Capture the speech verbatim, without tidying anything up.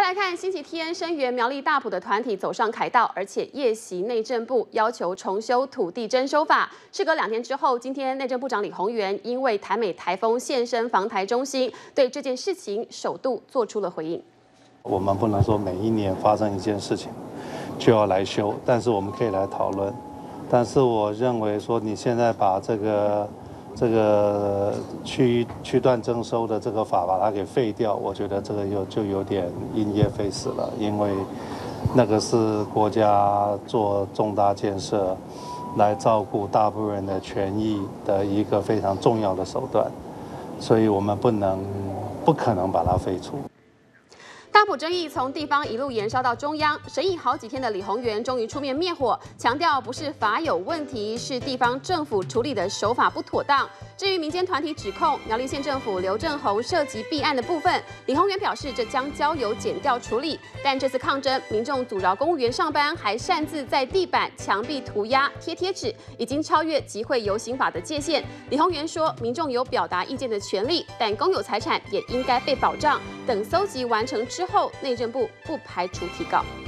来看，星期天声援苗栗大埔的团体走上凯道，而且夜袭内政部，要求重修土地征收法。事隔两天之后，今天内政部长李鸿源因为台美台风现身防台中心，对这件事情首度做出了回应。 我们不能说每一年发生一件事情就要来修，但是我们可以来讨论。但是我认为说，你现在把这个。 这个区区段征收的这个法把它给废掉，我觉得这个有就有点因噎废食了，因为那个是国家做重大建设来照顾大部分人的权益的一个非常重要的手段，所以我们不能不可能把它废除。 大埔争议从地方一路延烧到中央，审议好几天的李鸿源终于出面灭火，强调不是法有问题，是地方政府处理的手法不妥当。至于民间团体指控苗栗县政府刘正宏涉及弊案的部分，李鸿源表示这将交由检调处理。但这次抗争，民众阻挠公务员上班，还擅自在地板、墙壁涂鸦、贴贴纸，已经超越集会游行法的界限。李鸿源说，民众有表达意见的权利，但公有财产也应该被保障。等搜集完成之后，内政部不排除提告。